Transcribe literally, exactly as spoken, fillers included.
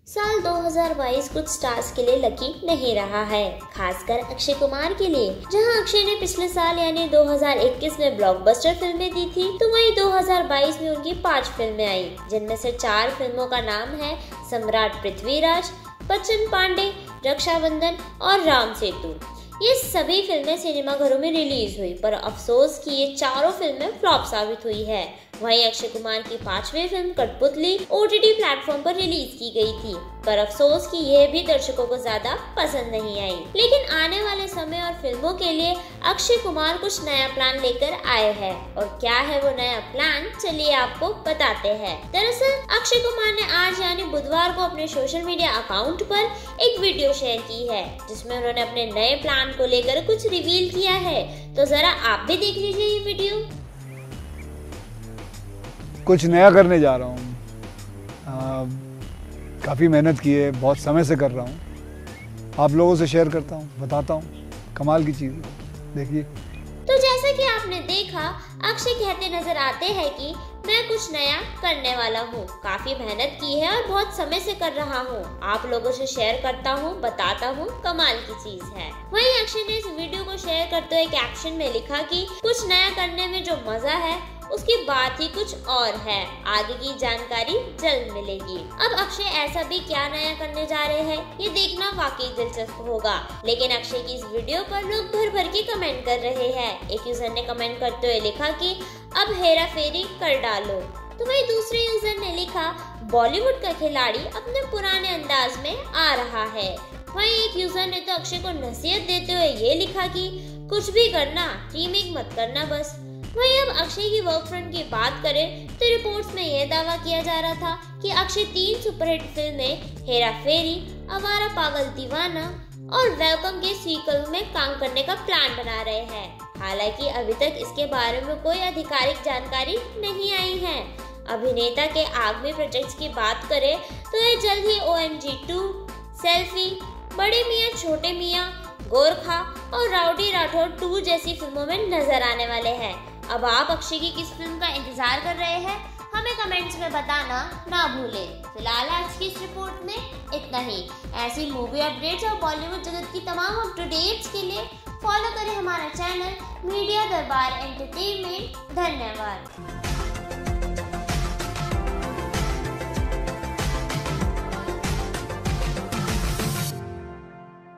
साल दो हज़ार बाईस कुछ स्टार्स के लिए लकी नहीं रहा है, खासकर अक्षय कुमार के लिए। जहां अक्षय ने पिछले साल यानी दो हज़ार इक्कीस में ब्लॉकबस्टर फिल्में दी थी, तो वहीं दो हज़ार बाईस में उनकी पांच फिल्में आई, जिनमें से चार फिल्मों का नाम है सम्राट पृथ्वीराज, बच्चन पांडे, रक्षाबंधन और राम सेतु। ये सभी फिल्में सिनेमाघरों में रिलीज हुई, पर अफसोस कि ये चारों फिल्में फ्लॉप साबित हुई है। वहीं अक्षय कुमार की पांचवी फिल्म कठपुतली ओटीटी प्लेटफॉर्म पर रिलीज की गई थी, पर अफसोस कि यह भी दर्शकों को ज्यादा पसंद नहीं आई। लेकिन आने वाले समय और फिल्मों के लिए अक्षय कुमार कुछ नया प्लान लेकर आए हैं, और क्या है वो नया प्लान, चलिए आपको बताते हैं। दरअसल अक्षय कुमार ने आज यानी बुधवार को अपने सोशल मीडिया अकाउंट पर एक वीडियो शेयर की है, जिसमें उन्होंने अपने नए प्लान को लेकर कुछ रिवील किया है। तो जरा आप भी देख लीजिए ये वीडियो। कुछ नया करने जा रहा हूँ, काफ़ी मेहनत की है, बहुत समय से कर रहा हूँ, आप लोगों से शेयर करता हूँ, बताता हूँ, कमाल की चीज़ है, देखिए। तो जैसा कि आपने देखा, अक्षय कहते नजर आते हैं कि मैं कुछ नया करने वाला हूँ, काफी मेहनत की है और बहुत समय से कर रहा हूँ, आप लोगों से शेयर करता हूँ, बताता हूँ, कमाल की चीज है। वहीं अक्षय ने इस वीडियो को शेयर करते हुए कैप्शन में लिखा कि कुछ नया करने में जो मजा है उसकी बात ही कुछ और है, आगे की जानकारी जल्द मिलेगी। अब अक्षय ऐसा भी क्या नया करने जा रहे हैं, ये देखना वाकई दिलचस्प होगा। लेकिन अक्षय की इस वीडियो पर लोग भर भर के कमेंट कर रहे हैं। एक यूजर ने कमेंट करते हुए लिखा कि अब हेरा फेरी कर डालो, तो वही दूसरे यूजर ने लिखा बॉलीवुड का खिलाड़ी अपने पुराने अंदाज में आ रहा है। वहीं एक यूजर ने तो अक्षय को नसीहत देते हुए ये लिखा कि कुछ भी करना, रीमेक मत करना बस। वहीं अब अक्षय की वर्क फ्रंट की बात करें तो रिपोर्ट्स में यह दावा किया जा रहा था कि अक्षय तीन सुपरहिट फिल्में हेरा फेरी, आवारा पागल दीवाना और वेलकम के सीक्वल में काम करने का प्लान बना रहे हैं। हालांकि अभी तक इसके बारे में कोई आधिकारिक जानकारी नहीं आई है। अभिनेता के आगामी प्रोजेक्ट्स की बात करें तो ये जल्द ही O M G two, selfie, Bade Miyan छोटे मियां, गोरखा और राउडी राठौर टू जैसी फिल्मों में नजर आने वाले हैं। अब आप अक्षय की किस फिल्म का इंतजार कर रहे हैं, हमें कमेंट्स में बताना ना भूलें। फिलहाल आज की इस रिपोर्ट में इतना ही। ऐसी मूवी अपडेट्स और बॉलीवुड जगत की तमाम अप टू डेट्स के लिए फॉलो करें हमारा चैनल मीडिया दरबार एंटरटेनमेंट। धन्यवाद।